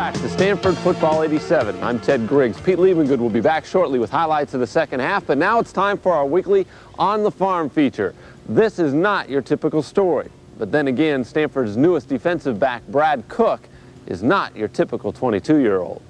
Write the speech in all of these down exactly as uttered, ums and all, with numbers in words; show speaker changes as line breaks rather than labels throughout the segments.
back to Stanford Football eighty-seven. I'm Ted Griggs. Pete Liebengood will be back shortly with highlights of the second half, but now it's time for our weekly On the Farm feature. This is not your typical story, but then again, Stanford's newest defensive back, Brad Cook, is not your typical twenty-two-year-old.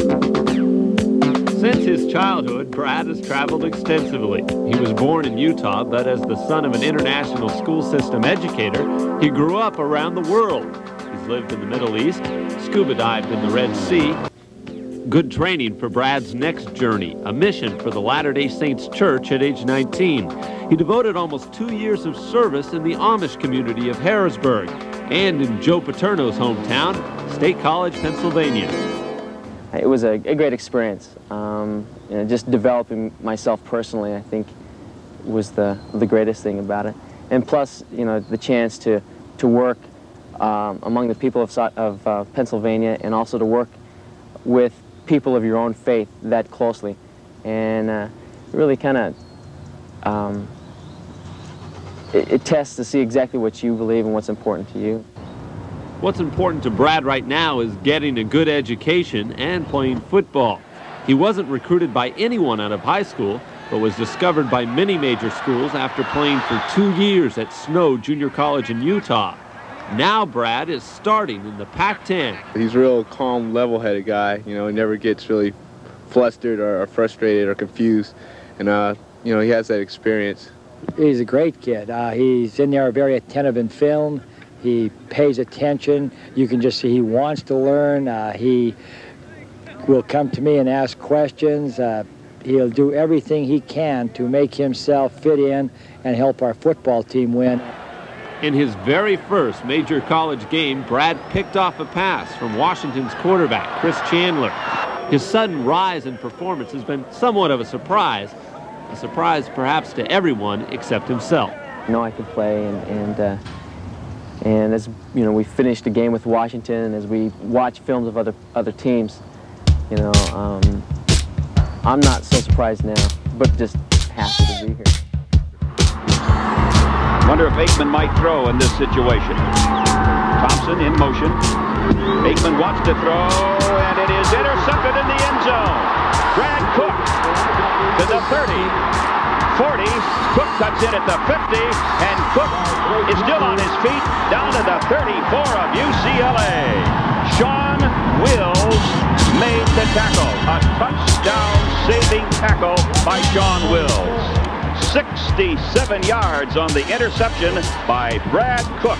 Since his childhood, Brad has traveled extensively. He was born in Utah, but as the son of an international school system educator, he grew up around the world. He's lived in the Middle East, scuba dived in the Red Sea. Good training for Brad's next journey, a mission for the Latter-day Saints Church at age nineteen. He devoted almost two years of service in the Amish community of Harrisburg and in Joe Paterno's hometown, State College, Pennsylvania.
It was a, a great experience. Um, you know, just developing myself personally, I think, was the the greatest thing about it. And plus, you know, the chance to to work um, among the people of, of uh, Pennsylvania, and also to work with people of your own faith that closely, and uh, really kind of um, it, it tests to see exactly what you believe and what's important to you.
What's important to Brad right now is getting a good education and playing football. He wasn't recruited by anyone out of high school, but was discovered by many major schools after playing for two years at Snow Junior College in Utah. Now Brad is starting in the Pac ten.
He's a real calm, level-headed guy. You know, he never gets really flustered or, or frustrated or confused. And, uh, you know, he has that experience.
He's a great kid. Uh, he's in there very attentive in film. He pays attention. You can just see he wants to learn. Uh, he will come to me and ask questions. Uh, he'll do everything he can to make himself fit in and help our football team win.
In his very first major college game, Brad picked off a pass from Washington's quarterback, Chris Chandler. His sudden rise in performance has been somewhat of a surprise, a surprise perhaps to everyone except himself.
I know I can play, and, and uh, And as you know, we finished the game with Washington, and as we watch films of other other teams, you know, um, I'm not so surprised now, but just happy to be here.
Wonder if Aikman might throw in this situation. Thompson in motion. Aikman wants to throw, and it is intercepted in the end zone. Brad Cook to the thirty. forty, Cook cuts in at the fifty, and Cook is still on his feet, down to the thirty-four of U C L A. Sean Wills made the tackle, a touchdown-saving tackle by Sean Wills. sixty-seven yards on the interception by Brad Cook.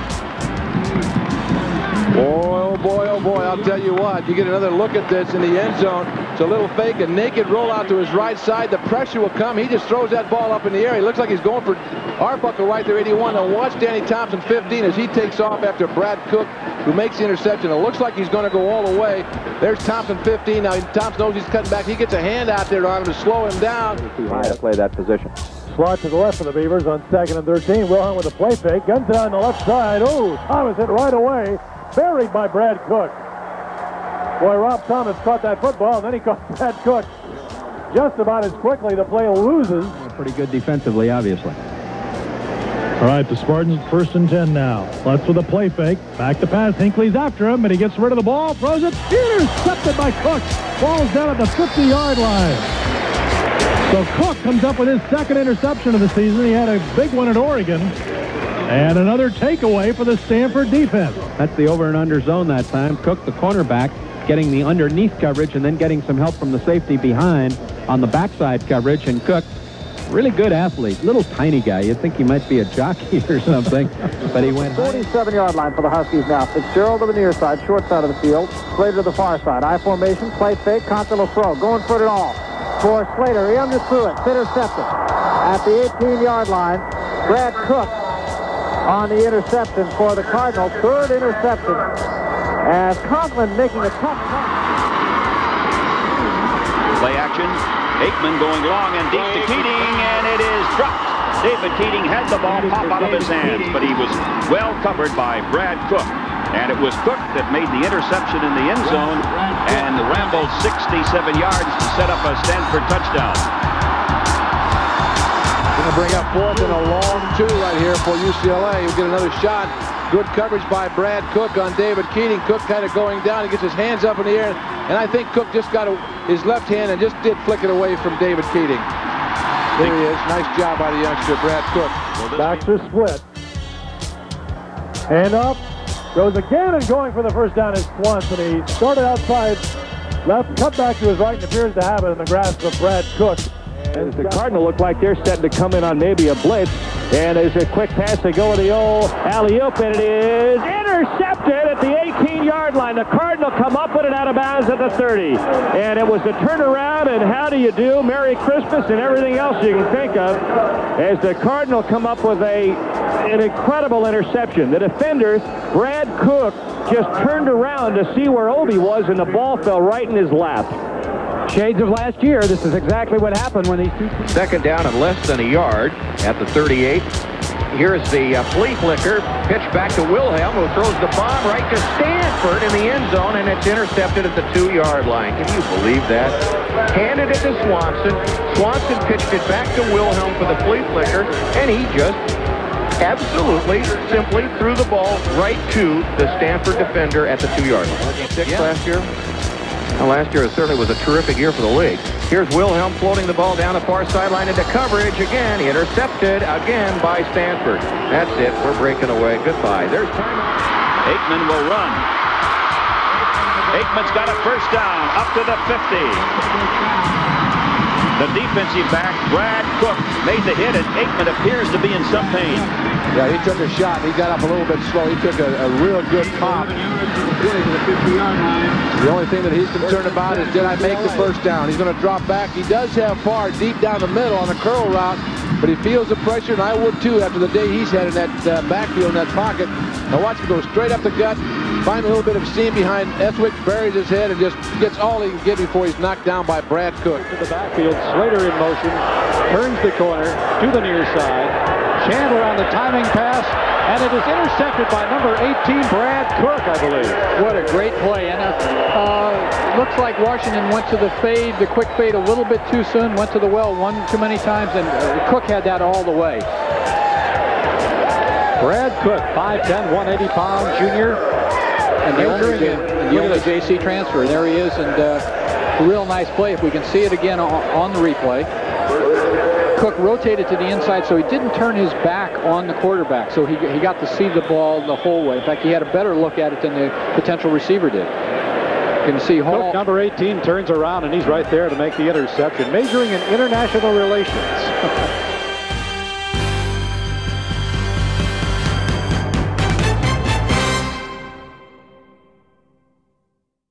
Boy, oh boy, oh boy, I'll tell you what, you get another look at this in the end zone. It's a little fake, a naked roll out to his right side. The pressure will come. He just throws that ball up in the air. He looks like he's going for Arbuckle right there, eighty-one. Now watch Danny Thompson, fifteen, as he takes off after Brad Cook, who makes the interception. It looks like he's going to go all the way. There's Thompson, fifteen. Now Thompson knows he's cutting back. He gets a hand out there on him to slow him down.
Too high to play that position.
Slot to the left for the Beavers on second and thirteen. Wilhelm with a play fake. Guns it on the left side. Oh, Thomas hit right away. Buried by Brad Cook. Boy, Rob Thomas caught that football, and then he caught Brad Cook just about as quickly. The play loses.
Pretty good defensively, obviously.
All right, the Spartans first and ten now. Lutz with a play fake. Back to pass. Hinckley's after him, and he gets rid of the ball. Throws it. Intercepted by Cook. Falls down at the fifty-yard line. So Cook comes up with his second interception of the season. He had a big one at Oregon. And another takeaway for the Stanford defense.
That's the over and under zone that time. Cook, the cornerback, getting the underneath coverage and then getting some help from the safety behind on the backside coverage. And Cook, really good athlete, little tiny guy. You'd think he might be a jockey or something, but he went
forty-seven-yard line for the Huskies now. Fitzgerald to the near side, short side of the field. Slater to the far side. I formation, play fake, Consuelo throw. Going for it all. For Slater, he underthrew it. It's intercepted. At the eighteen-yard line, Brad Cook on the interception for the Cardinals. Third interception as Conklin making a tough
Play action. Aikman going long and deep to Keating, and it is dropped. David Keating had the ball pop out of his hands, but he was well covered by Brad Cook. And it was Cook that made the interception in the end zone and rambled sixty-seven yards to set up a Stanford touchdown.
Going to bring up fourth and a long two right here for U C L A. He'll get another shot Good coverage by Brad Cook on David Keating. Cook kind of going down. He gets his hands up in the air. And I think Cook just got a, his left hand and just did flick it away from David Keating. There he is. Nice job by the youngster, Brad Cook.
Baxter split. Hand up. Goes again and going for the first down is Swanson. He started outside left, cut back to his right, and appears to have it in the grasp of Brad Cook.
As the Cardinal look like they're setting to come in on maybe a blitz. And there's a quick pass. They go with the old alley-oop, and it is intercepted at the eighteen-yard line. The Cardinal come up with it out of bounds at the thirty. And it was a turnaround, and how do you do? Merry Christmas and everything else you can think of as the Cardinal come up with a an incredible interception. The defender, Brad Cook, just turned around to see where Obi was, and the ball fell right in his lap.
Shades of last year, this is exactly what happened when these two...
Second down and less than a yard at the thirty-eight. Here's the uh, flea flicker, pitch back to Wilhelm, who throws the bomb right to Stanford in the end zone, and it's intercepted at the two-yard line. Can you believe that? Handed it to Swanson. Swanson pitched it back to Wilhelm for the flea flicker, and he just absolutely, simply threw the ball right to the Stanford defender at the two-yard line. Six yeah. last year. Well, last year it certainly was a terrific year for the league. Here's Wilhelm floating the ball down the far sideline into coverage again. Intercepted again by Stanford. That's it. We're breaking away. Goodbye. There's time.
Aikman will run. Aikman's got a first down up to the fifty. The defensive back, Brad Cook, made the hit, and Aikman appears to be in some pain.
Yeah, he took a shot. He got up a little bit slow. He took a, a real good pop. The only thing that he's concerned about is, did I make the first down? He's going to drop back. He does have far deep down the middle on a curl route, but he feels the pressure, and I would too after the day he's had in that uh, backfield in that pocket. Now watch him go straight up the gut, find a little bit of seam behind Eswick, buries his head, and just gets all he can get before he's knocked down by Brad Cook.
To the backfield, Slater in motion, turns the corner to the near side. Chandler on the timing pass, and it is intercepted by number eighteen, Brad Cook, I believe.
What a great play. And uh, looks like Washington went to the fade, the quick fade a little bit too soon, went to the well one too many times, and uh, Cook had that all the way.
Brad Cook, five ten, one eighty pound junior.
And the only, and the only J C transfer. There he is, and uh, a real nice play. If we can see it again on, on the replay. Cook rotated to the inside, so he didn't turn his back on the quarterback, so he, he got to see the ball the whole way. In fact, he had a better look at it than the potential receiver did. You can see Hall.
Cook, number eighteen, turns around, and he's right there to make the interception, majoring in international relations.